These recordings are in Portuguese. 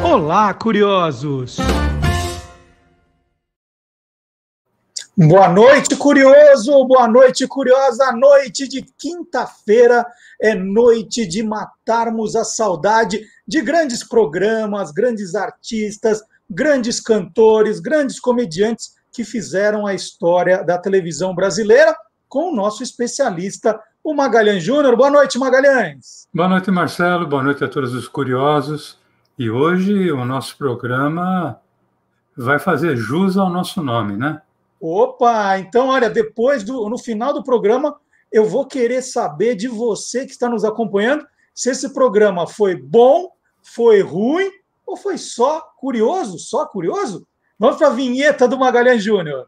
Olá, curiosos! Boa noite, curioso! Boa noite, curiosa! Noite de quinta-feira é noite de matarmos a saudade de grandes programas, grandes artistas, grandes cantores, grandes comediantes que fizeram a história da televisão brasileira com o nosso especialista, o Magalhães Júnior. Boa noite, Magalhães! Boa noite, Marcelo. Boa noite a todos os curiosos. E hoje o nosso programa vai fazer jus ao nosso nome, né? Opa! Então, olha, no final do programa, eu vou querer saber de você que está nos acompanhando se esse programa foi bom, foi ruim ou foi só curioso? Só curioso? Vamos para a vinheta do Magalhães Júnior.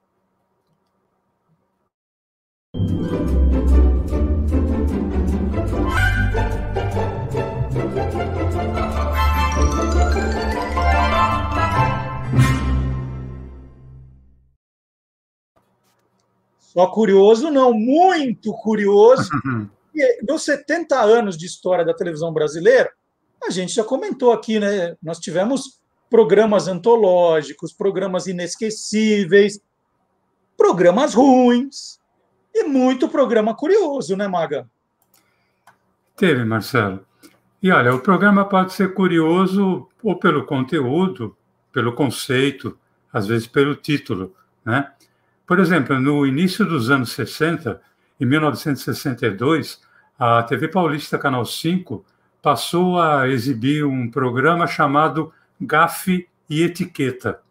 Só curioso, não, muito curioso. E nos 70 anos de história da televisão brasileira, a gente já comentou aqui, né? Nós tivemos programas antológicos, programas inesquecíveis, programas ruins e muito programa curioso, né, Maga? Teve, Marcelo. E olha, o programa pode ser curioso ou pelo conteúdo, pelo conceito, às vezes pelo título, né? Por exemplo, no início dos anos 60, em 1962, a TV Paulista Canal 5 passou a exibir um programa chamado Gafe e Etiqueta.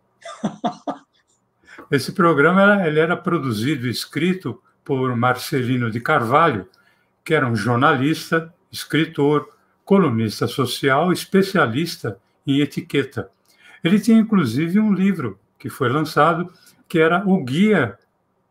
Esse programa ele era produzido e escrito por Marcelino de Carvalho, que era um jornalista, escritor, colunista social, especialista em etiqueta. Ele tinha, inclusive, um livro que foi lançado, que era o Guia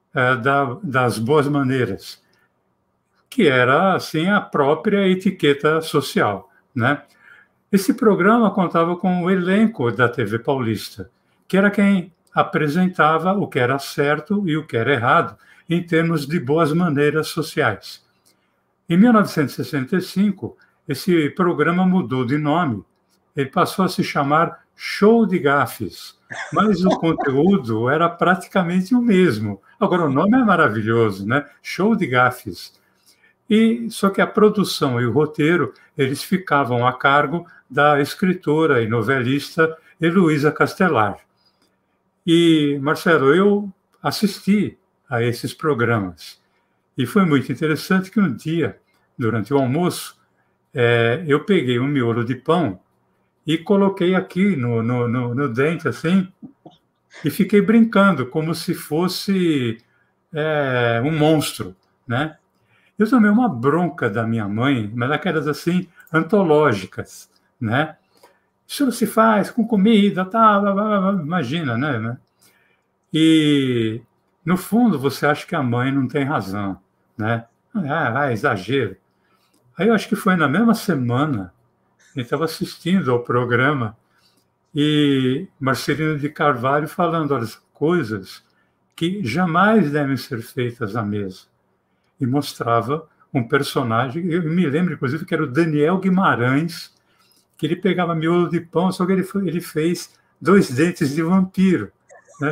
das Boas Maneiras, que era, assim, a própria etiqueta social, né? Esse programa contava com o elenco da TV Paulista, que era quem apresentava o que era certo e o que era errado em termos de boas maneiras sociais. Em 1965, esse programa mudou de nome. Ele passou a se chamar Show de Gafes, mas o conteúdo era praticamente o mesmo. Agora, o nome é maravilhoso, né? Show de Gafes. Só que a produção e o roteiro, eles ficavam a cargo da escritora e novelista Heloísa Castelar. E, Marcelo, eu assisti a esses programas. E foi muito interessante que um dia, durante o almoço, eu peguei um miolo de pão e coloquei aqui no dente, assim, e fiquei brincando, como se fosse um monstro, né? Eu tomei uma bronca da minha mãe, mas daquelas, assim, antológicas, né? Isso não se faz com comida, tá? Imagina, né? E, no fundo, você acha que a mãe não tem razão, né? Exagero. Aí eu acho que foi na mesma semana, eu estava assistindo ao programa e Marcelino de Carvalho falando as coisas que jamais devem ser feitas à mesa. E mostrava um personagem, eu me lembro, inclusive, que era o Daniel Guimarães, que ele pegava miolo de pão, só que ele fez 2 dentes de vampiro, né?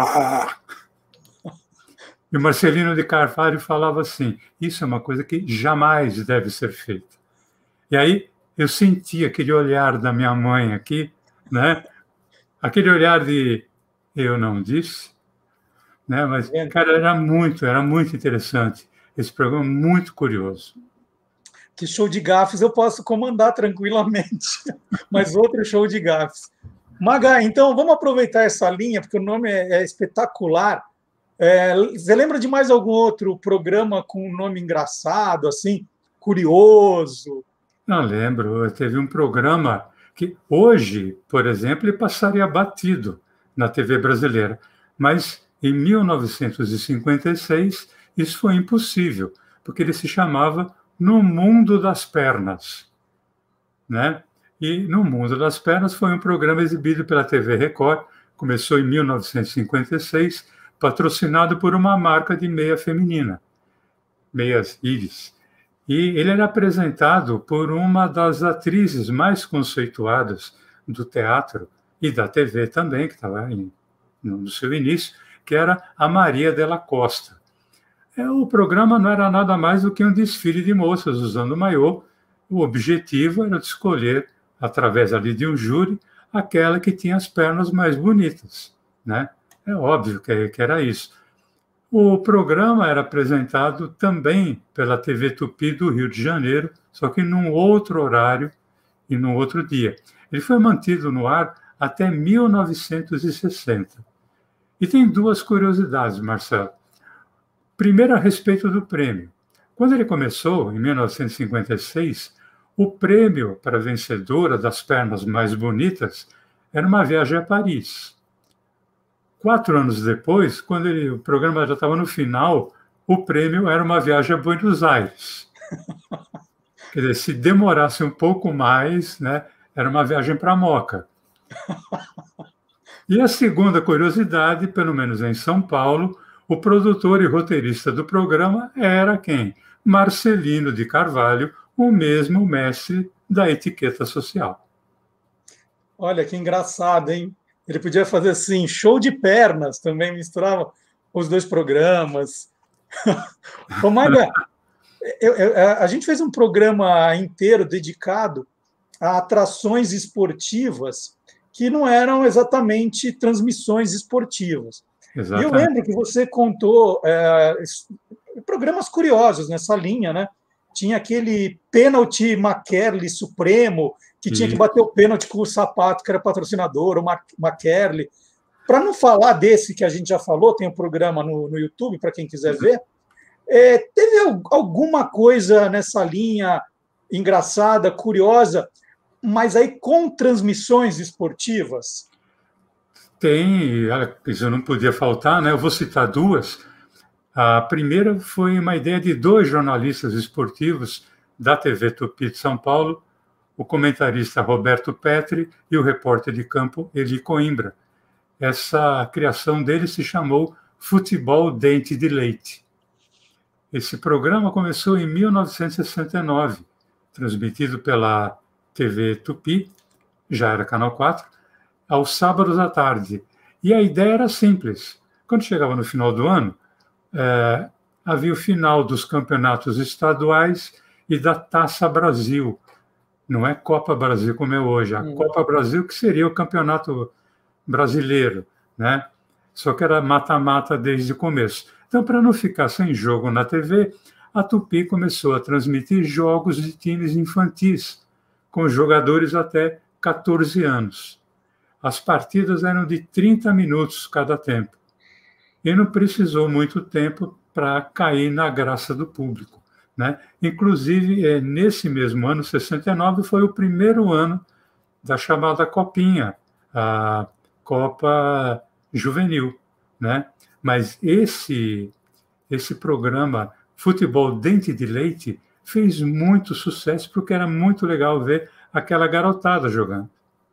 E o Marcelino de Carvalho falava assim, isso é uma coisa que jamais deve ser feita. E aí eu senti aquele olhar da minha mãe aqui, né? Aquele olhar de eu não disse, né? Mas, cara, era muito interessante. Esse programa é muito curioso. Que show de gafes eu posso comandar tranquilamente, mas outro show de gafes. Maga, então vamos aproveitar essa linha, porque o nome é espetacular. Você lembra de mais algum outro programa com um nome engraçado, assim, curioso? Não lembro. Teve um programa que hoje, por exemplo, ele passaria batido na TV brasileira, mas em 1956 isso foi impossível, porque ele se chamava No Mundo das Pernas, né? E No Mundo das Pernas foi um programa exibido pela TV Record, começou em 1956, patrocinado por uma marca de meia feminina, Meias Iris. E ele era apresentado por uma das atrizes mais conceituadas do teatro e da TV também, que estava no seu início, que era a Maria Della Costa. O programa não era nada mais do que um desfile de moças usando maiô. O objetivo era de escolher, através ali de um júri, aquela que tinha as pernas mais bonitas, né? É óbvio que era isso. O programa era apresentado também pela TV Tupi do Rio de Janeiro, só que num outro horário e num outro dia. Ele foi mantido no ar até 1960. E tem duas curiosidades, Marcelo. Primeiro, a respeito do prêmio. Quando ele começou, em 1956, o prêmio para a vencedora das pernas mais bonitas era uma viagem a Paris. 4 anos depois, quando o programa já estava no final, o prêmio era uma viagem a Buenos Aires. Quer dizer, se demorasse um pouco mais, né, era uma viagem para Moca. E a segunda curiosidade, pelo menos em São Paulo, o produtor e roteirista do programa era quem? Marcelino de Carvalho, o mesmo mestre da etiqueta social. Olha que engraçado, hein? Ele podia fazer assim, show de pernas, também misturava os dois programas. Ô, Maga, a gente fez um programa inteiro dedicado a atrações esportivas que não eram exatamente transmissões esportivas. Exatamente. E eu lembro que você contou programas curiosos nessa linha, né? Tinha aquele pênalti McKerley Supremo, que tinha que bater o pênalti com o sapato, que era patrocinador, o McKerley. Para não falar desse que a gente já falou, tem um programa no YouTube, para quem quiser ver. Teve alguma coisa nessa linha engraçada, curiosa, mas aí com transmissões esportivas? Tem, isso não podia faltar, né? Eu vou citar duas. A primeira foi uma ideia de 2 jornalistas esportivos da TV Tupi de São Paulo, o comentarista Roberto Petri e o repórter de campo Eli Coimbra. Essa criação dele se chamou Futebol Dente de Leite. Esse programa começou em 1969, transmitido pela TV Tupi, já era Canal 4, aos sábados à tarde. E a ideia era simples. Quando chegava no final do ano, havia o final dos campeonatos estaduais e da Taça Brasil. Não é Copa Brasil como é hoje, a Copa Brasil, que seria o campeonato brasileiro, né? Só que era mata-mata desde o começo. Então, para não ficar sem jogo na TV, a Tupi começou a transmitir jogos de times infantis, com jogadores até 14 anos. As partidas eram de 30 minutos cada tempo. E não precisou muito tempo para cair na graça do público, né? Inclusive, nesse mesmo ano, 69, foi o primeiro ano da chamada Copinha, a Copa Juvenil, né? Mas esse programa Futebol Dente de Leite fez muito sucesso, porque era muito legal ver aquela garotada jogando.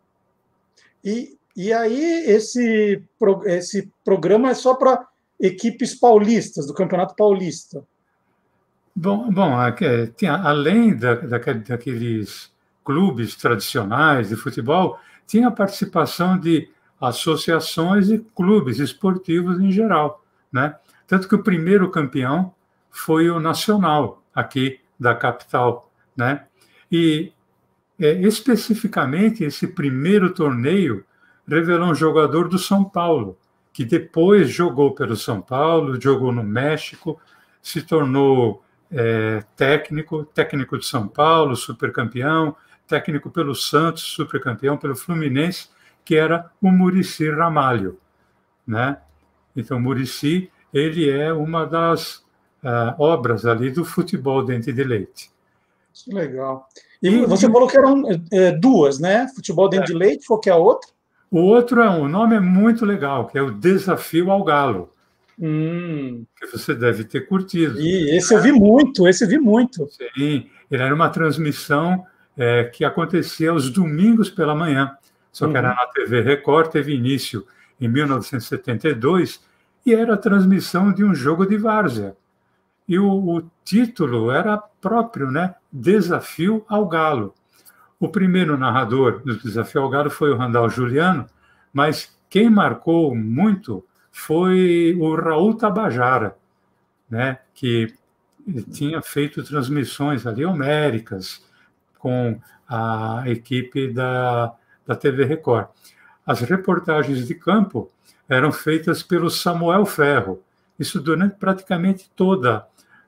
E aí esse programa é só para equipes paulistas, do Campeonato Paulista? Bom, além daqueles clubes tradicionais de futebol, tinha a participação de associações e clubes esportivos em geral, né? Tanto que o primeiro campeão foi o Nacional, aqui da capital, né? E especificamente esse primeiro torneio revelou um jogador do São Paulo, que depois jogou pelo São Paulo, jogou no México, se tornou técnico de São Paulo, supercampeão, técnico pelo Santos, supercampeão, pelo Fluminense, que era o Muricy Ramalho, né? Então, o Muricy, ele é uma das obras ali do Futebol Dente de Leite. Que legal. E você falou que eram duas, né? Futebol Dente de Leite, qual que é a outra? O outro o nome é muito legal, que é o Desafio ao Galo. Que você deve ter curtido. E esse eu vi muito. Sim, ele era uma transmissão que acontecia aos domingos pela manhã, só que era na TV Record, teve início em 1972, e era a transmissão de um jogo de várzea. E o título era próprio, né? Desafio ao Galo. O primeiro narrador do Desafio ao Galo foi o Randall Juliano, mas quem marcou muito foi o Raul Tabajara, né, que tinha feito transmissões ali homéricas com a equipe da TV Record. As reportagens de campo eram feitas pelo Samuel Ferro. Isso durante praticamente todas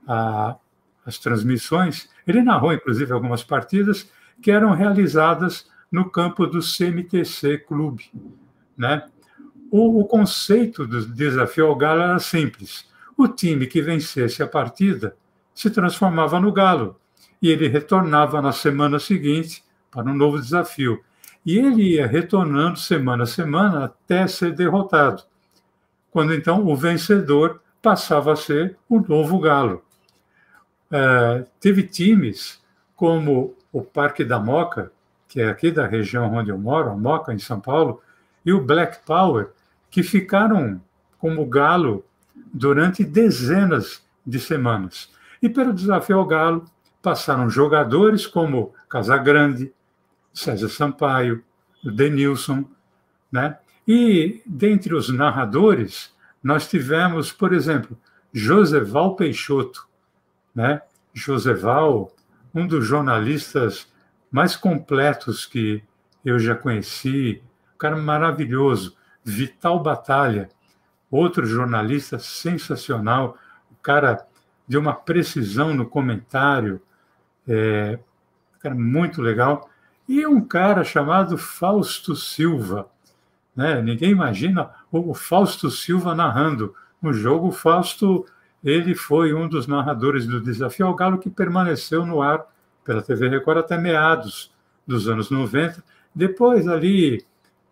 as transmissões. Ele narrou, inclusive, algumas partidas que eram realizadas no campo do CMTC Clube, né? O conceito do Desafio ao Galo era simples. O time que vencesse a partida se transformava no Galo e ele retornava na semana seguinte para um novo desafio. E ele ia retornando semana a semana até ser derrotado, quando então o vencedor passava a ser o novo Galo. Teve times como o Parque da Moca, que é aqui da região onde eu moro, a Moca, em São Paulo, e o Black Power, que ficaram como Galo durante dezenas de semanas. E pelo Desafio ao Galo passaram jogadores como Casagrande, César Sampaio, o Denilson, né? E dentre os narradores, nós tivemos, por exemplo, Joseval Peixoto, né? Joseval, um dos jornalistas mais completos que eu já conheci, um cara maravilhoso. Vital Batalha, outro jornalista sensacional, um cara de uma precisão no comentário, um cara muito legal. E um cara chamado Fausto Silva, né? Ninguém imagina o Fausto Silva narrando um jogo. O Fausto, ele foi um dos narradores do Desafio ao Galo que permaneceu no ar pela TV Record até meados dos anos 90. Depois, ali,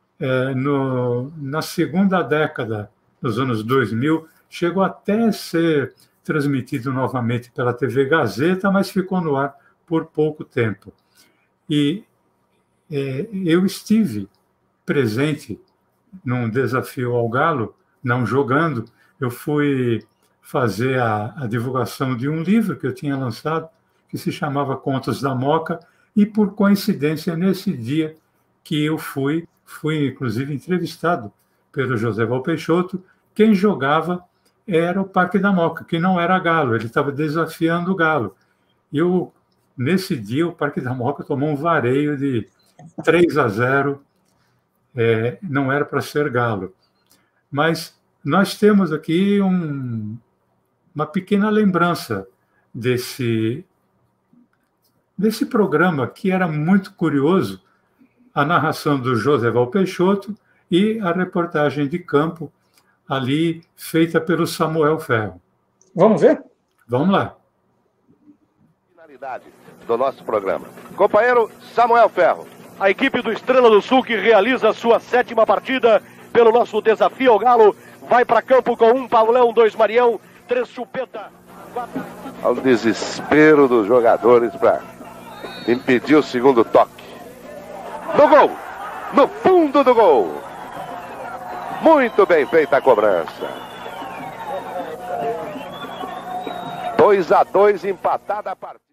na segunda década dos anos 2000, chegou até a ser transmitido novamente pela TV Gazeta, mas ficou no ar por pouco tempo. E eu estive presente num Desafio ao Galo, não jogando. Eu fui fazer a divulgação de um livro que eu tinha lançado, que se chamava Contos da Moca, e, por coincidência, nesse dia que eu fui inclusive entrevistado pelo Joseval Peixoto. Quem jogava era o Parque da Moca, que não era Galo, ele estava desafiando o Galo. Nesse dia, o Parque da Moca tomou um vareio de 3-0, não era para ser Galo. Mas nós temos aqui uma pequena lembrança desse programa, que era muito curioso, a narração do Joseval Peixoto e a reportagem de campo ali feita pelo Samuel Ferro. Vamos ver? Vamos lá. Finalidade do nosso programa. Companheiro Samuel Ferro. A equipe do Estrela do Sul, que realiza a sua 7ª partida pelo nosso Desafio ao Galo, vai para campo com 1 Paulão, 2 Marião, 3 Chupeta, 4... Ao desespero dos jogadores para impedir o segundo toque. No gol! No fundo do gol! Muito bem feita a cobrança. 2-2, empatada a partida.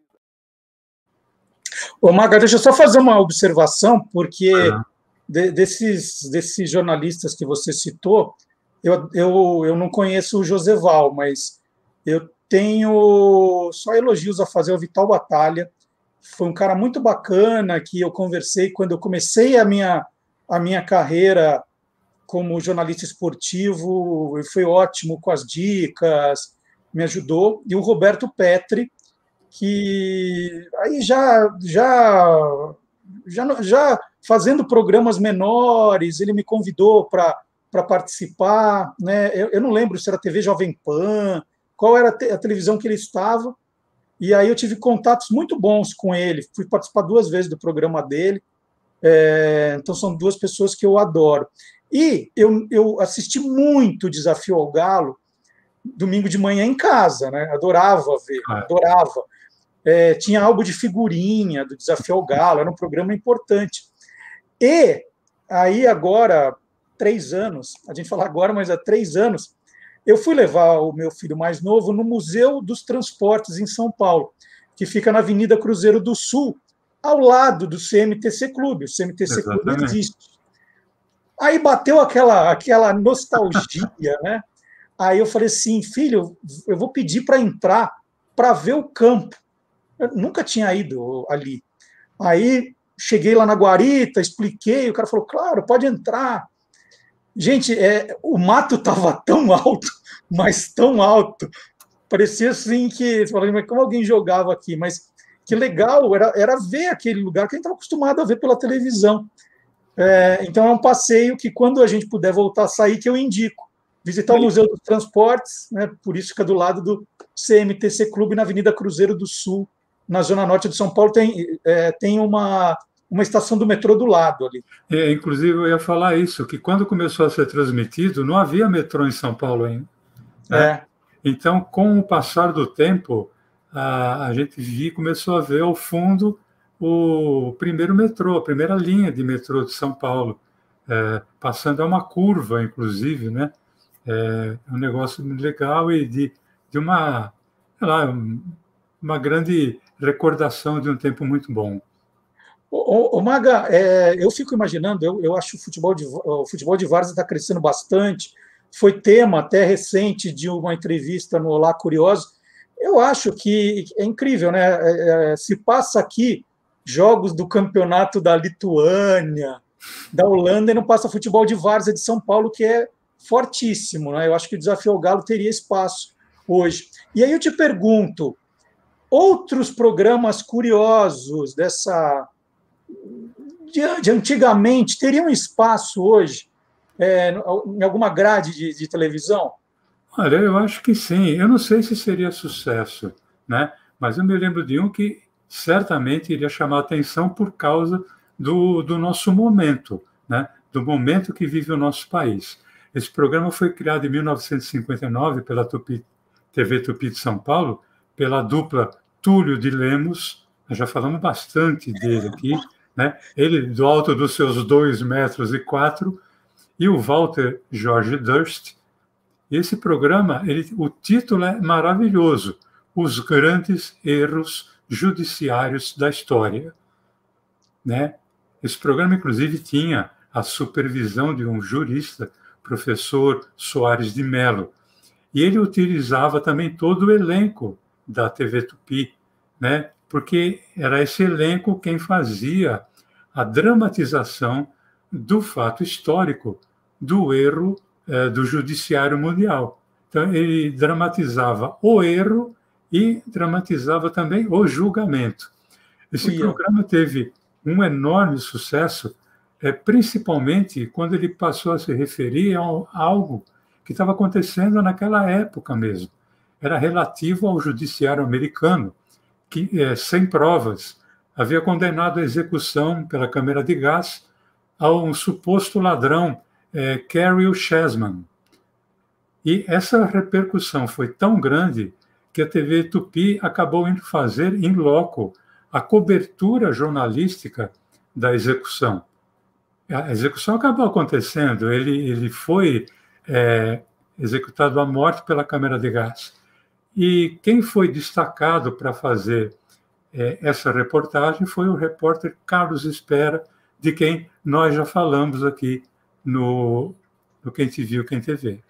Ô, Maga, deixa eu só fazer uma observação, porque desses jornalistas que você citou, eu não conheço o Joseval, mas eu tenho só elogios a fazer ao Vital Batalha. Foi um cara muito bacana que eu conversei quando eu comecei a minha carreira como jornalista esportivo. Ele foi ótimo com as dicas, me ajudou. E o Roberto Petri, que aí já fazendo programas menores, ele me convidou para participar, né? Eu não lembro se era TV Jovem Pan, qual era a televisão que ele estava. E aí eu tive contatos muito bons com ele, fui participar 2 vezes do programa dele, então são 2 pessoas que eu adoro. E eu assisti muito Desafio ao Galo, domingo de manhã em casa, né? Adorava ver, adorava. Tinha álbum de figurinha do Desafio ao Galo, era um programa importante. E aí agora, 3 anos, a gente fala agora, mas há 3 anos, eu fui levar o meu filho mais novo no Museu dos Transportes em São Paulo, que fica na Avenida Cruzeiro do Sul, ao lado do CMTC Clube. O CMTC Clube Exatamente. existe. Aí bateu aquela nostalgia, né? Aí eu falei assim, filho, eu vou pedir para entrar para ver o campo. Eu nunca tinha ido ali. Aí cheguei lá na guarita, expliquei, o cara falou, claro, pode entrar. Gente, o mato estava tão alto, mas tão alto, parecia assim que, mas como alguém jogava aqui? Mas que legal, era ver aquele lugar que a gente estava acostumado a ver pela televisão. Então é um passeio que, quando a gente puder voltar a sair, que eu indico. Visitar o Museu dos Transportes, né? Por isso fica do lado do CMTC Clube, na Avenida Cruzeiro do Sul, na Zona Norte de São Paulo, tem uma estação do metrô do lado ali. Inclusive, eu ia falar isso, que quando começou a ser transmitido, não havia metrô em São Paulo ainda. Né? Então, com o passar do tempo, a gente começou a ver ao fundo o primeiro metrô, a primeira linha de metrô de São Paulo, passando a uma curva, inclusive, né? É um negócio legal e de uma, sei lá, uma grande recordação de um tempo muito bom. Ô Maga, eu fico imaginando, eu acho o futebol de várzea está crescendo bastante, foi tema até recente de uma entrevista no Olá Curioso. Eu acho que é incrível, né? Se passa aqui jogos do campeonato da Lituânia, da Holanda, e não passa futebol de várzea de São Paulo, que é fortíssimo, né? Eu acho que o Desafio ao Galo teria espaço hoje. E aí eu te pergunto, outros programas curiosos de antigamente teriam espaço hoje em alguma grade de televisão? Olha, eu acho que sim. Eu não sei se seria sucesso, né? Mas eu me lembro de um que certamente iria chamar a atenção por causa do nosso momento, né? Do momento que vive o nosso país. Esse programa foi criado em 1959 pela TV Tupi de São Paulo, pela dupla Túlio de Lemos. Nós já falamos bastante dele aqui, né? Ele do alto dos seus 2,4 metros, e o Walter Jorge Durst. E esse programa, o título é maravilhoso: Os Grandes Erros Judiciários da História. Né? Esse programa, inclusive, tinha a supervisão de um jurista, professor Soares de Mello. E ele utilizava também todo o elenco da TV Tupi, né? Porque era esse elenco quem fazia a dramatização do fato histórico do erro do Judiciário Mundial. Então, ele dramatizava o erro e dramatizava também o julgamento. Esse programa teve um enorme sucesso, principalmente quando ele passou a se referir a algo que estava acontecendo naquela época mesmo. Era relativo ao judiciário americano, que, sem provas, havia condenado à execução pela câmara de gás a um suposto ladrão, Caryl Chessman. E essa repercussão foi tão grande que a TV Tupi acabou indo fazer in loco a cobertura jornalística da execução. A execução acabou acontecendo, ele foi executado à morte pela câmara de gás. E quem foi destacado para fazer essa reportagem foi o repórter Carlos Espera, de quem nós já falamos aqui no Quem Te Viu, Quem Te Vê.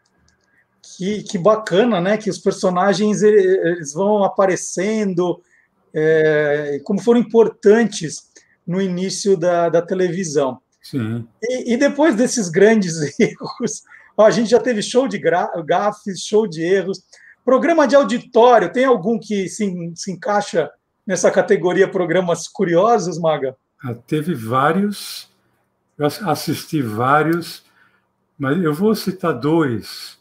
Que bacana, né? Que os personagens eles vão aparecendo, como foram importantes no início da televisão. Sim. E depois desses grandes erros, a gente já teve show de gafes, show de erros. Programa de auditório, tem algum que se encaixa nessa categoria programas curiosos, Maga? Teve vários, eu assisti vários, mas eu vou citar dois.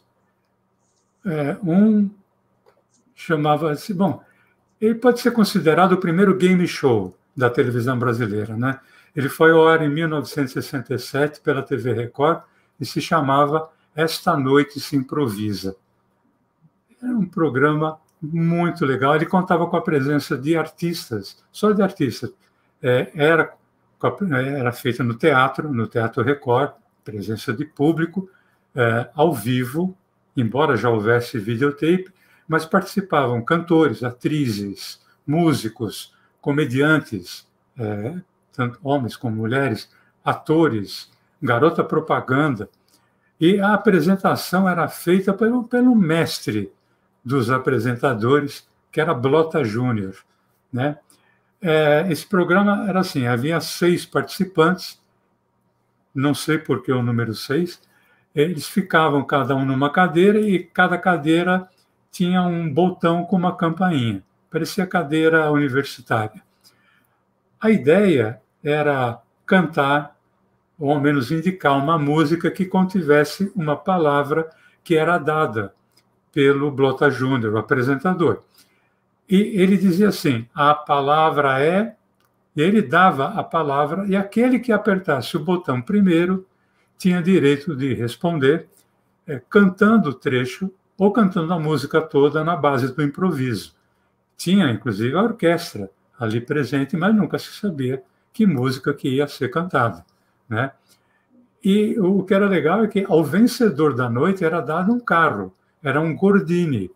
Um chamava-se... Bom, ele pode ser considerado o primeiro game show da televisão brasileira, né? Ele foi ao ar em 1967 pela TV Record e se chamava Esta Noite Se Improvisa. Era um programa muito legal. Ele contava com a presença de artistas, só de artistas. Era feita no Teatro Record, presença de público, ao vivo, embora já houvesse videotape, mas participavam cantores, atrizes, músicos, comediantes, tanto homens como mulheres, atores, garota propaganda, e a apresentação era feita pelo mestre dos apresentadores, que era Blota Júnior, né? Esse programa era assim, havia 6 participantes, não sei por que o número 6, eles ficavam cada um numa cadeira e cada cadeira tinha um botão com uma campainha, parecia cadeira universitária. A ideia era cantar, ou ao menos indicar uma música que contivesse uma palavra que era dada pelo Blota Júnior, o apresentador. E ele dizia assim, a palavra é... E ele dava a palavra, e aquele que apertasse o botão primeiro tinha direito de responder cantando o trecho ou cantando a música toda na base do improviso. Tinha, inclusive, a orquestra ali presente, mas nunca se sabia que música que ia ser cantada, né? E o que era legal é que ao vencedor da noite era dado um carro, era um Gordini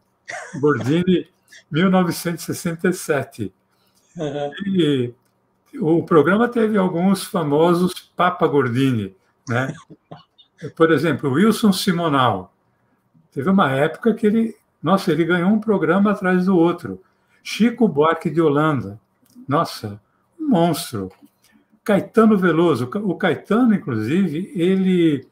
1967. Uhum. E o programa teve alguns famosos Papa Gordini, né? Por exemplo, Wilson Simonal. Teve uma época que ele ganhou um programa atrás do outro. Chico Buarque de Holanda. Nossa, um monstro. Caetano Veloso. O Caetano, inclusive, ele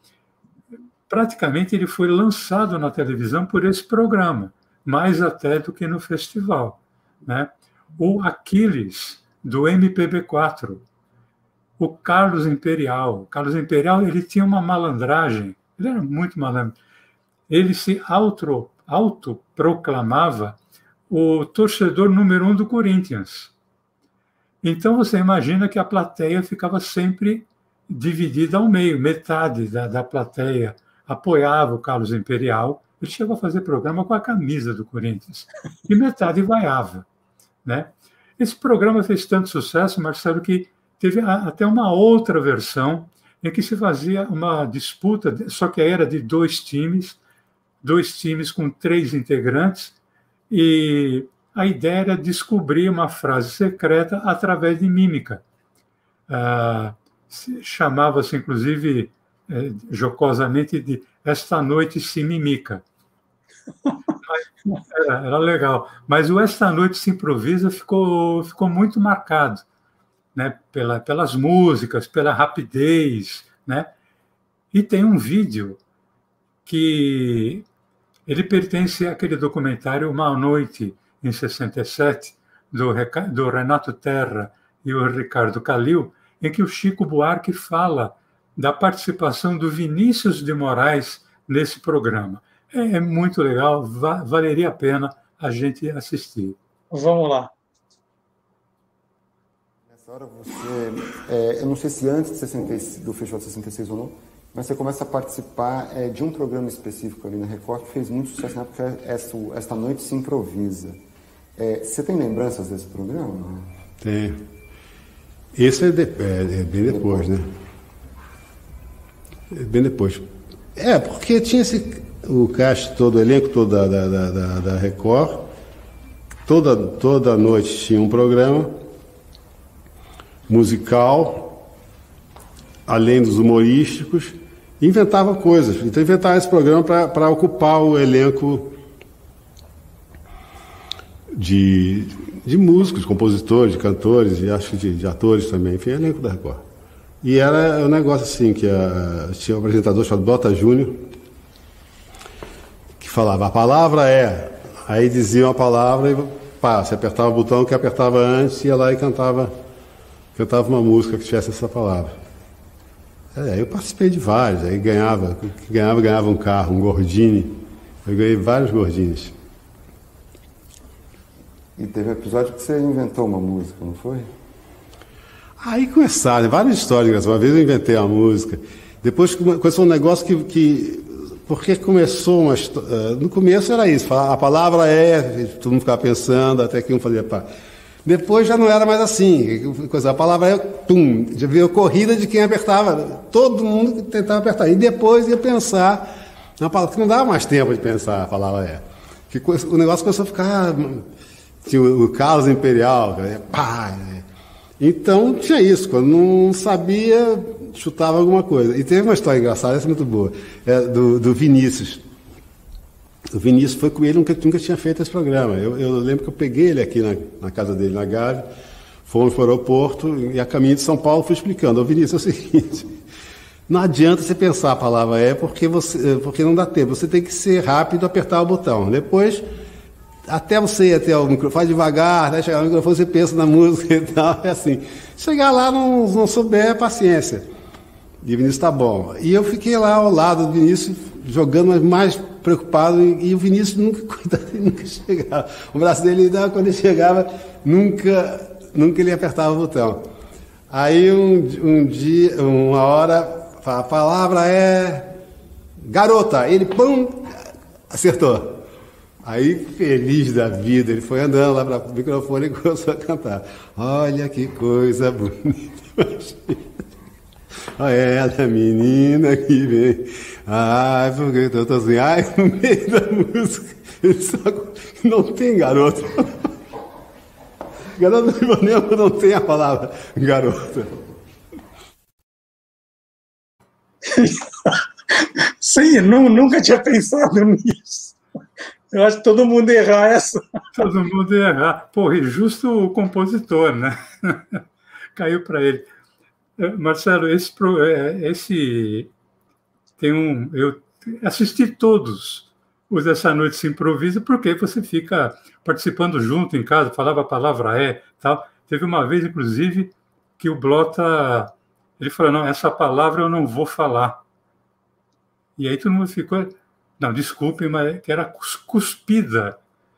foi lançado na televisão por esse programa, mais até do que no festival, né? O Aquiles, do MPB4. O Carlos Imperial. O Carlos Imperial, ele tinha uma malandragem, ele era muito malandro. Ele se autoproclamava o torcedor número 1 do Corinthians. Então, você imagina que a plateia ficava sempre dividida ao meio. Metade da plateia apoiava o Carlos Imperial. Ele chegou a fazer programa com a camisa do Corinthians. E metade vaiava, né? Esse programa fez tanto sucesso, Marcelo, que teve até uma outra versão em que se fazia uma disputa, só que era de 2 times com 3 integrantes, e a ideia era descobrir uma frase secreta através de mímica. Chamava-se, inclusive, jocosamente, de Esta Noite Se Mimica. Era legal. Mas o Esta Noite Se Improvisa ficou muito marcado, né? Pelas músicas, pela rapidez, né? E tem um vídeo que ele pertence àquele documentário Uma Noite, em 67, do Renato Terra e o Ricardo Calil, em que o Chico Buarque fala da participação do Vinícius de Moraes nesse programa. É muito legal, valeria a pena a gente assistir. Vamos lá. Nessa hora você, eu não sei se antes do Festival de 66 ou não, mas você começa a participar de um programa específico ali na Record que fez muito sucesso na época, Esta Noite Se Improvisa. Você tem lembranças desse programa? Tenho. Esse é bem depois, né? Bem depois. Porque tinha o cast todo, o elenco todo da Record, toda noite tinha um programa musical, além dos humorísticos, e inventava coisas. Então inventava esse programa para ocupar o elenco de músicos, compositores, de cantores, e acho que de atores também, enfim, elenco da Record. E era um negócio assim, que tinha um apresentador chamado Blota Júnior, que falava, a palavra é... Aí dizia uma palavra e você apertava o botão que apertava antes, ia lá e cantava uma música que tivesse essa palavra. Eu participei de vários, aí ganhava um carro, um Gordini. Eu ganhei vários Gordinis. E teve um episódio que você inventou uma música, não foi? Aí começaram várias histórias. Uma vez eu inventei a música. Depois começou um negócio porque começou uma história. No começo era isso, a palavra é, todo mundo ficava pensando, até que um fazia pá. Depois já não era mais assim. A palavra é, tum, já veio corrida de quem apertava. Todo mundo tentava apertar. E depois ia pensar na palavra, que não dava mais tempo de pensar a palavra é. O negócio começou a ficar. Tinha o Carlos Imperial, pá. Então tinha isso, quando não sabia, chutava alguma coisa. E teve uma história engraçada, essa é muito boa, do Vinícius. O Vinícius foi com ele, nunca tinha feito esse programa. Eu lembro que eu peguei ele aqui na casa dele, na Gávea, fomos para o aeroporto e a caminho de São Paulo fui explicando. Ô Vinícius, é o seguinte, não adianta você pensar a palavra porque não dá tempo. Você tem que ser rápido e apertar o botão. Depois, até você ir até o microfone, faz devagar, até chegar no microfone, você pensa na música e tal, é assim. Chegar lá, não souber, paciência. E o Vinícius tá bom. E eu fiquei lá ao lado do Vinícius, jogando, mas mais preocupado, e o Vinícius nunca chegava. O braço dele, quando ele chegava, nunca ele apertava o botão. Aí um dia, uma hora, a palavra é garota. Ele, pum, acertou. Aí, feliz da vida, ele foi andando lá para o microfone e começou a cantar. Olha que coisa bonita. Olha ela, menina que vem. Ai, porque eu tô assim. Ai, no meio da música, ele só não tem garota. Garota do Ipanema não tem a palavra garota. Sim, nunca tinha pensado nisso. Eu acho que todo mundo ia errar essa. Todo mundo ia errar. Porra, e justo o compositor, né? Caiu para ele. Marcelo, esse tem eu assisti todos os Essa Noite Se Improvisa, porque você fica participando junto em casa, falava a palavra tal. Teve uma vez, inclusive, que o Blota, ele falou, não, essa palavra eu não vou falar. E aí todo mundo ficou, não, desculpem, mas que era cuspida.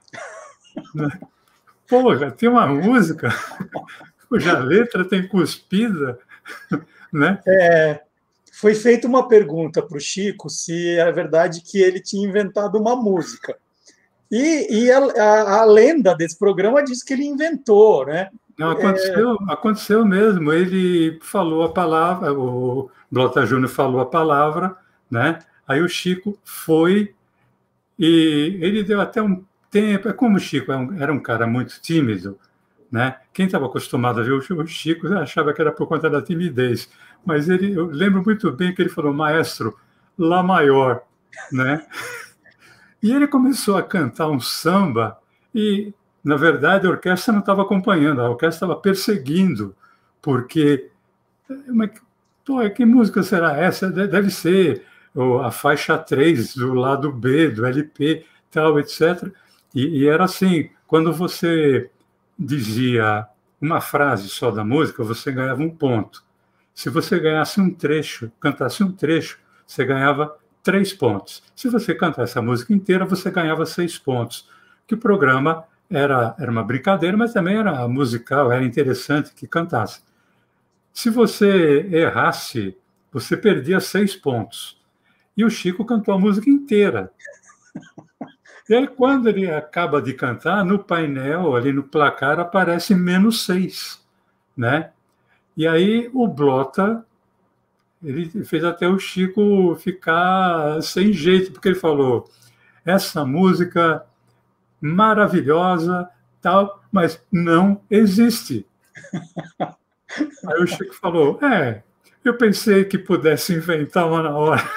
Porra, tem uma música cuja letra tem cuspida, né? Foi feita uma pergunta para o Chico se é verdade que ele tinha inventado uma música. E a lenda desse programa diz que ele inventou, né? Não, aconteceu mesmo. Ele falou a palavra, o Blota Júnior falou a palavra, né? Aí o Chico foi e ele deu até um tempo. É como o Chico era um cara muito tímido, né? Quem estava acostumado a ver o Chico achava que era por conta da timidez. Mas eu lembro muito bem que ele falou, maestro, Lá maior, né? E ele começou a cantar um samba e, na verdade, a orquestra não estava acompanhando, a orquestra estava perseguindo, porque, que música será essa? Deve ser a faixa 3 do lado B, do LP, tal, etc. E era assim, quando você dizia uma frase só da música, você ganhava um ponto. Se você ganhasse um trecho, cantasse um trecho, você ganhava 3 pontos. Se você cantasse a música inteira, você ganhava 6 pontos. Que o programa era uma brincadeira, mas também era musical, era interessante que cantasse. Se você errasse, você perdia 6 pontos. E o Chico cantou a música inteira. E aí, quando ele acaba de cantar, no painel, ali no placar, aparece -6, né? E aí o Blota, ele fez até o Chico ficar sem jeito, porque ele falou, essa música maravilhosa, tal, mas não existe. Aí o Chico falou, eu pensei que pudesse inventar uma na hora.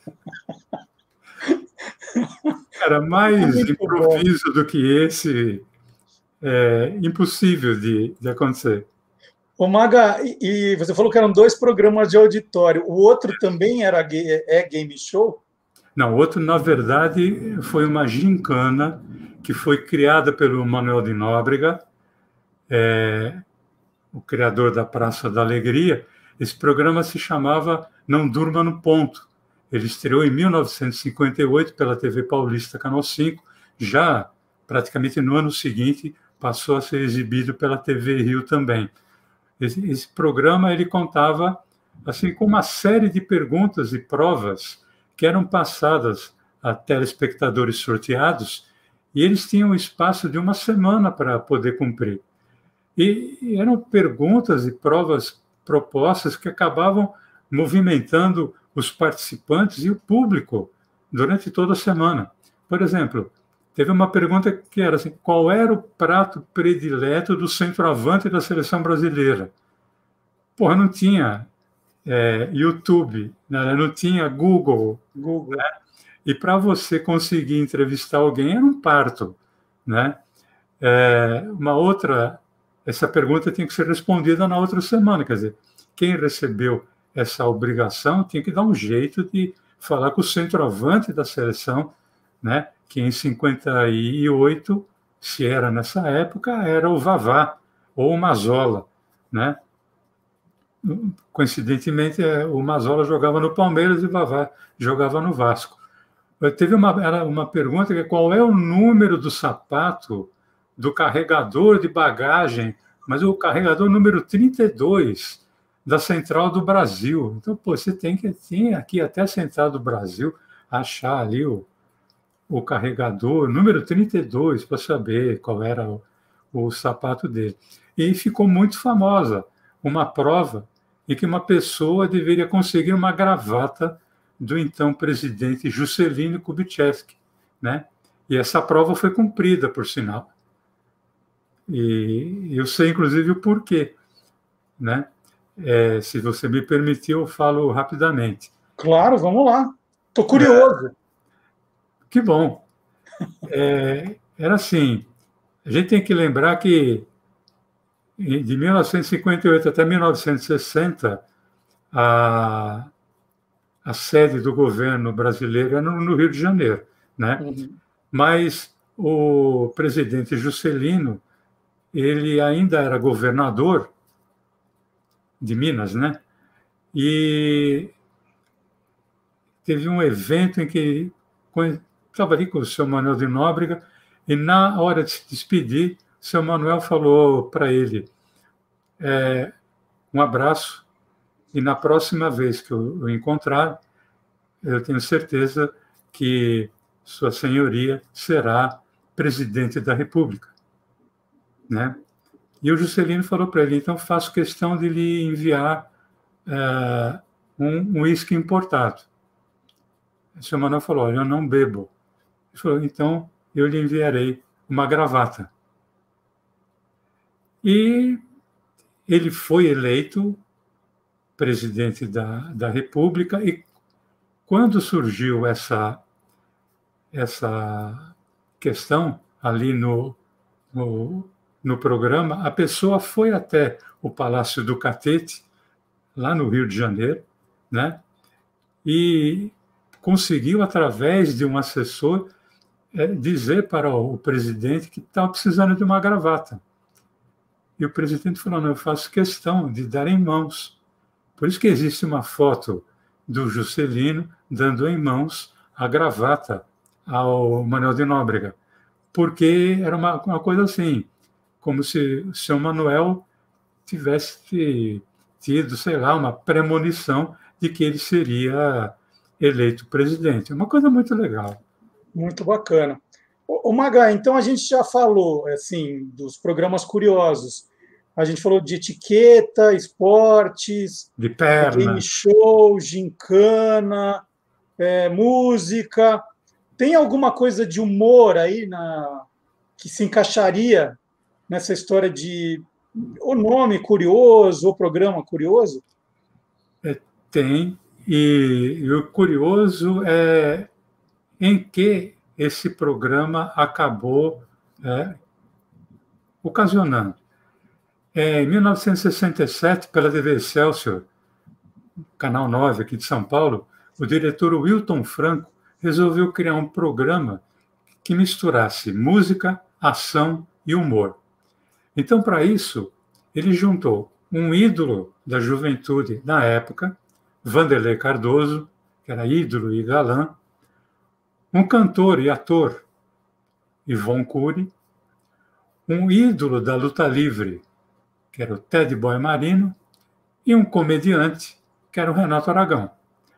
Era mais improviso do que esse, impossível de acontecer. Ô Maga, e você falou que eram 2 programas de auditório. O outro também é game show? Não, o outro, na verdade, foi uma gincana que foi criada pelo Manuel de Nóbrega, o criador da Praça da Alegria. Esse programa se chamava Não Durma no Ponto. Ele estreou em 1958 pela TV Paulista, Canal 5. Já, praticamente no ano seguinte, passou a ser exibido pela TV Rio também. Esse programa ele contava assim, com uma série de perguntas e provas que eram passadas a telespectadores sorteados e eles tinham um espaço de 1 semana para poder cumprir. E eram perguntas e provas propostas que acabavam movimentando os participantes e o público durante toda a semana. Por exemplo, teve uma pergunta que era assim: qual era o prato predileto do centroavante da seleção brasileira? Porra, não tinha YouTube, né? Não tinha Google. Né? E para você conseguir entrevistar alguém era um parto, né? Essa pergunta tinha que ser respondida na outra semana, quer dizer, quem recebeu essa obrigação tinha que dar um jeito de falar com o centroavante da seleção, né? Que em 58, se era nessa época, era o Vavá ou o Mazola, né? Coincidentemente, o Mazola jogava no Palmeiras e o Vavá jogava no Vasco. Teve uma pergunta que é: qual é o número do sapato do carregador de bagagem, mas o carregador número 32 da Central do Brasil? Então, pô, você tem que ir aqui até a Central do Brasil, achar ali o carregador número 32 para saber qual era o sapato dele. E ficou muito famosa uma prova em que uma pessoa deveria conseguir uma gravata do então presidente Juscelino Kubitschek, né? E essa prova foi cumprida, por sinal. E eu sei, inclusive, o porquê, né? Se você me permitir, eu falo rapidamente. Claro, vamos lá. Estou curioso. Que bom. Era assim, a gente tem que lembrar que de 1958 até 1960, a sede do governo brasileiro era no Rio de Janeiro, né? Uhum. Mas o presidente Juscelino, ele ainda era governador de Minas, né? E teve um evento em que estava ali com o seu Manuel de Nóbrega, e na hora de se despedir, o seu Manuel falou para ele: um abraço, e na próxima vez que eu o encontrar, eu tenho certeza que Sua Senhoria será presidente da República, né? E o Juscelino falou para ele: então faço questão de lhe enviar um uísque importado. O seu Manuel falou: olha, eu não bebo. Ele falou: então eu lhe enviarei uma gravata. E ele foi eleito presidente da República, e quando surgiu essa questão ali no programa, a pessoa foi até o Palácio do Catete, lá no Rio de Janeiro, né? E conseguiu, através de um assessor, dizer para o presidente que estava precisando de uma gravata. E o presidente falou: não, eu faço questão de dar em mãos. Por isso que existe uma foto do Juscelino dando em mãos a gravata ao Manuel de Nóbrega, porque era uma coisa assim, como se o seu Manuel tivesse tido, sei lá, uma premonição de que ele seria eleito presidente. Uma coisa muito legal. Muito bacana. Ô Maga, então a gente já falou assim dos programas curiosos. A gente falou de etiqueta, esportes, de perna, game show, gincana, música. Tem alguma coisa de humor aí que se encaixaria nessa história de o nome curioso, o programa curioso? Tem. E o curioso é em que esse programa acabou ocasionando. Em 1967, pela TV Excelsior, Canal 9 aqui de São Paulo, o diretor Wilton Franco resolveu criar um programa que misturasse música, ação e humor. Então, para isso, ele juntou um ídolo da juventude na época, Vanderlei Cardoso, que era ídolo e galã, um cantor e ator, Yvon Cury, um ídolo da luta livre, que era o Ted Boy Marino, e um comediante, que era o Renato Aragão.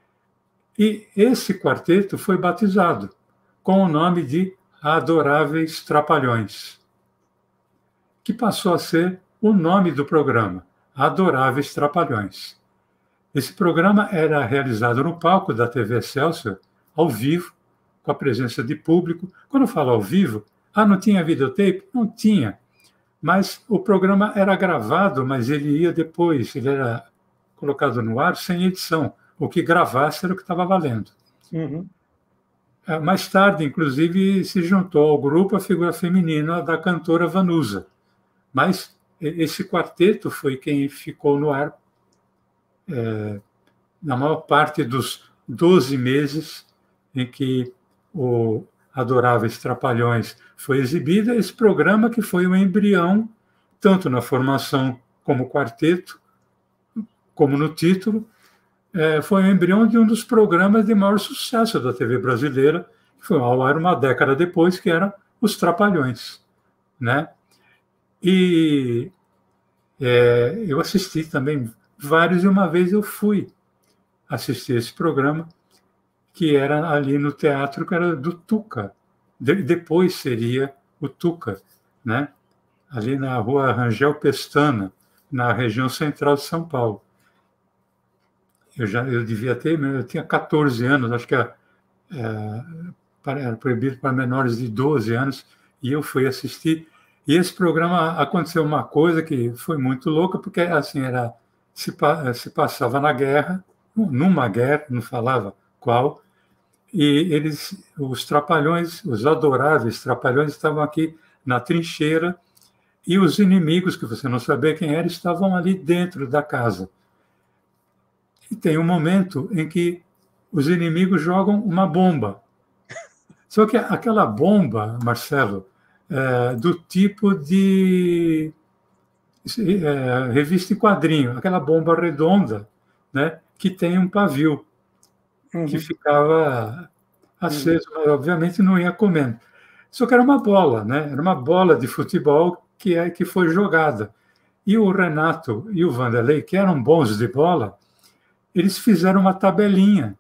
E esse quarteto foi batizado com o nome de Adoráveis Trapalhões, que passou a ser o nome do programa, Adoráveis Trapalhões. Esse programa era realizado no palco da TV Excelsior, ao vivo, com a presença de público. Quando eu falo ao vivo, não tinha videotape? Não tinha. Mas o programa era gravado, mas ele ia depois, ele era colocado no ar sem edição. O que gravasse era o que estava valendo. Uhum. Mais tarde, inclusive, se juntou ao grupo a figura feminina da cantora Vanusa. Mas esse quarteto foi quem ficou no ar na maior parte dos 12 meses em que o Adoráveis Trapalhões foi exibido, esse programa que foi o embrião, tanto na formação como quarteto, como no título, foi o embrião de um dos programas de maior sucesso da TV brasileira, que foi ao ar uma década depois, que era Os Trapalhões, né? E eu assisti também vários, e uma vez eu fui assistir esse programa, que era ali no teatro, que era do Tuca. Depois seria o Tuca, né? Ali na rua Rangel Pestana, na região central de São Paulo. Eu devia ter, eu tinha 14 anos, acho que era proibido para menores de 12 anos, e eu fui assistir. E esse programa aconteceu uma coisa que foi muito louca, porque assim se passava na guerra, numa guerra, não falava qual, e os Trapalhões, os adoráveis Trapalhões, estavam aqui na trincheira, e os inimigos, que você não sabia quem eram, estavam ali dentro da casa. E tem um momento em que os inimigos jogam uma bomba. Só que aquela bomba, Marcelo, do tipo de revista em quadrinho, aquela bomba redonda, né, que tem um pavio, que ficava aceso, mas obviamente não ia comendo. Só que era uma bola, né? Era uma bola de futebol que foi jogada. E o Renato e o Vanderlei, que eram bons de bola, eles fizeram uma tabelinha,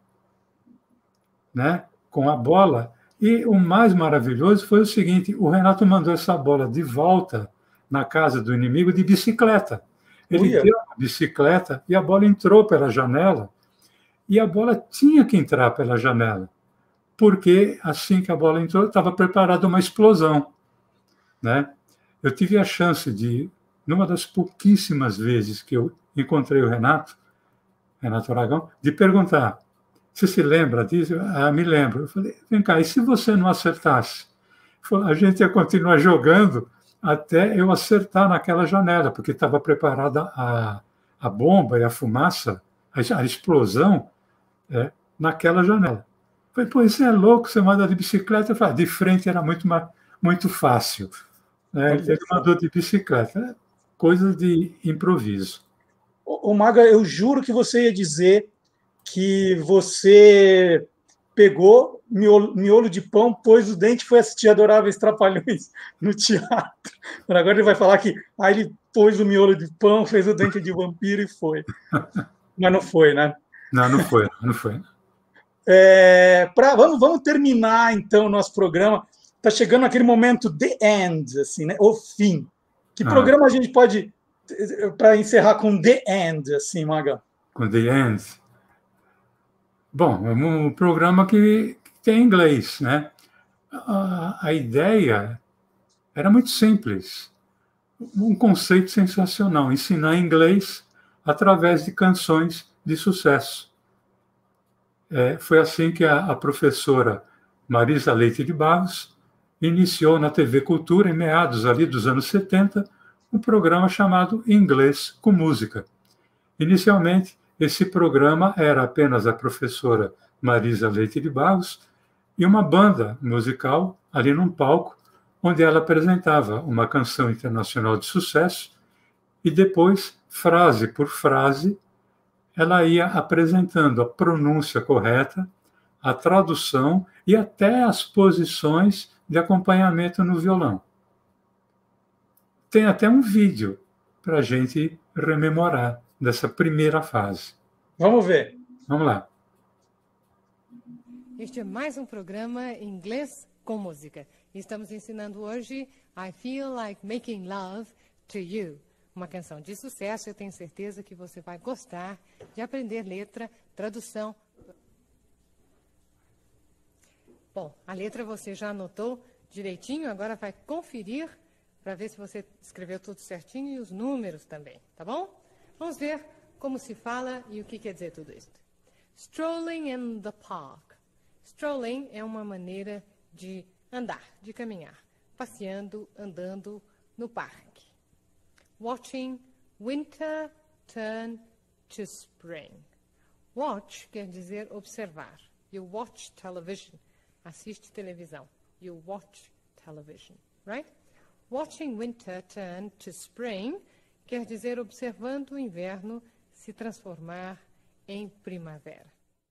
né, com a bola. E o mais maravilhoso foi o seguinte: o Renato mandou essa bola de volta na casa do inimigo de bicicleta. Ele deu a bicicleta e a bola entrou pela janela, e a bola tinha que entrar pela janela, porque assim que a bola entrou, estava preparada uma explosão, né? Eu tive a chance de, numa das pouquíssimas vezes que eu encontrei o Renato Aragão, de perguntar: você se lembra disso? Me lembro. Eu falei: vem cá, e se você não acertasse? A gente ia continuar jogando até eu acertar naquela janela, porque estava preparada a bomba e a fumaça, a explosão, naquela janela. Eu falei: pô, isso é louco, você manda de bicicleta? Eu falei: de frente era muito fácil. Ele mandou de bicicleta. Coisa de improviso. Ô, Maga, eu juro que você ia dizer que você pegou miolo de pão, pôs o dente e foi assistir Adoráveis Trapalhões no teatro. Agora ele vai falar que ele pôs o miolo de pão, fez o dente de vampiro e foi. Mas não foi, né? Não foi. Vamos terminar, então, o nosso programa. Está chegando aquele momento, the end, assim, né? O fim. Que programa a gente pode, para encerrar com the end, assim, Maga? Com the end? Bom, é um programa que tem inglês, né? A ideia era muito simples. Um conceito sensacional: ensinar inglês através de canções de sucesso. Foi assim que a professora Marisa Leite de Barros iniciou na TV Cultura, em meados ali dos anos 70, um programa chamado Inglês com Música. Inicialmente, esse programa era apenas a professora Marisa Leite de Barros e uma banda musical ali num palco, onde ela apresentava uma canção internacional de sucesso e depois, frase por frase, ela ia apresentando a pronúncia correta, a tradução e até as posições de acompanhamento no violão. Tem até um vídeo para a gente rememorar dessa primeira fase. Vamos ver. Vamos lá. Este é mais um programa Inglês com Música. Estamos ensinando hoje I Feel Like Making Love to You. Uma canção de sucesso, eu tenho certeza que você vai gostar de aprender letra, tradução. Bom, a letra você já anotou direitinho, agora vai conferir para ver se você escreveu tudo certinho e os números também, tá bom? Vamos ver como se fala e o que quer dizer tudo isso. Strolling in the park. Strolling é uma maneira de andar, de caminhar, passeando, andando no parque. Watching winter turn to spring. Watch quer dizer observar. You watch television. Assiste televisão. You watch television, right? Watching winter turn to spring quer dizer observando o inverno se transformar em primavera.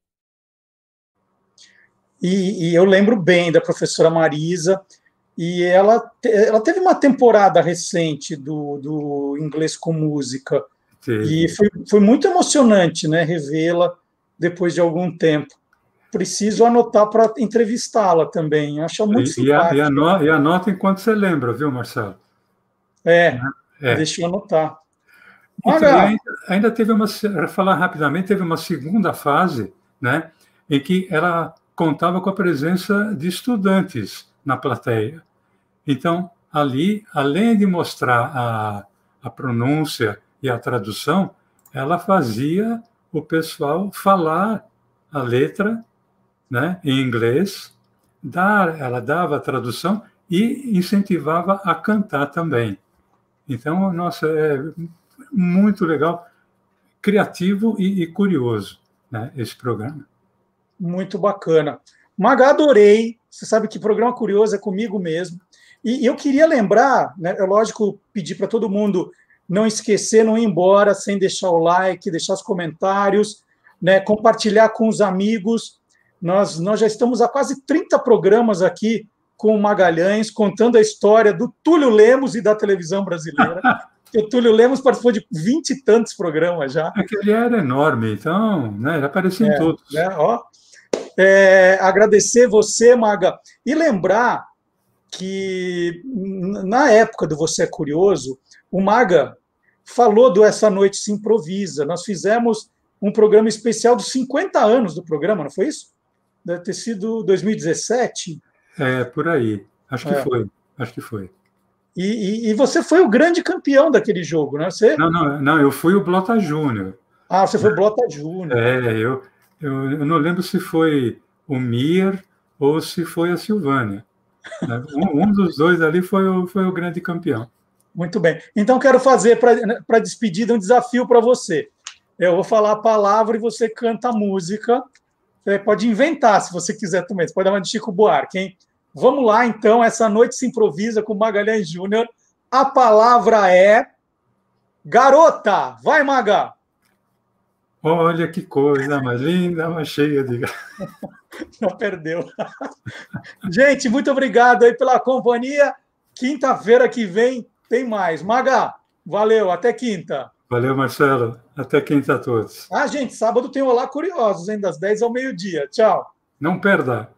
E eu lembro bem da professora Marisa, e ela teve uma temporada recente do Inglês com Música, e foi muito emocionante, né, revê-la depois de algum tempo. Preciso anotar para entrevistá-la também, acho muito simpática. E anota enquanto você lembra, viu, Marcelo? Deixa eu anotar. Então, ainda teve para falar rapidamente, teve uma segunda fase, né, em que ela contava com a presença de estudantes na plateia. Então, ali, além de mostrar a pronúncia e a tradução, ela fazia o pessoal falar a letra, né, em inglês, ela dava a tradução e incentivava a cantar também. Então, nossa, é muito legal, criativo e curioso, né, esse programa. Muito bacana. Maga, adorei. Você sabe que programa curioso é comigo mesmo. E eu queria lembrar, né, é lógico, pedir para todo mundo não esquecer, não ir embora sem deixar o like, deixar os comentários, né, compartilhar com os amigos. Nós já estamos há quase 30 programas aqui com o Magalhães, contando a história do Túlio Lemos e da televisão brasileira. O Túlio Lemos participou de 20 e tantos programas já. Ele era enorme, então, né, ele aparecia em todos. Agradecer você, Maga, e lembrar que na época do Você é Curioso, o Maga falou do Essa Noite Se Improvisa. Nós fizemos um programa especial dos 50 anos do programa, não foi isso? Deve ter sido 2017. Por aí. Acho que foi. E você foi o grande campeão daquele jogo, né? Não, eu fui o Blota Júnior. Ah, você foi o Blota Júnior. Eu não lembro se foi o Mir ou se foi a Silvânia. Um dos dois ali foi o grande campeão. Muito bem. Então, quero fazer, para despedida, um desafio para você. Eu vou falar a palavra e você canta a música. Você pode inventar, se você quiser também. Você pode dar uma de Chico Buarque, hein? Vamos lá, então. Essa Noite Se Improvisa com Magalhães Júnior. A palavra é garota. Vai, Maga! Olha que coisa mais linda, mais cheia de... Não perdeu. Gente, muito obrigado aí pela companhia. Quinta-feira que vem tem mais. Maga, valeu, até quinta. Valeu, Marcelo. Até quinta a todos. Gente, sábado tem Olá Curiosos, hein? Das 10 ao meio-dia. Tchau. Não perda.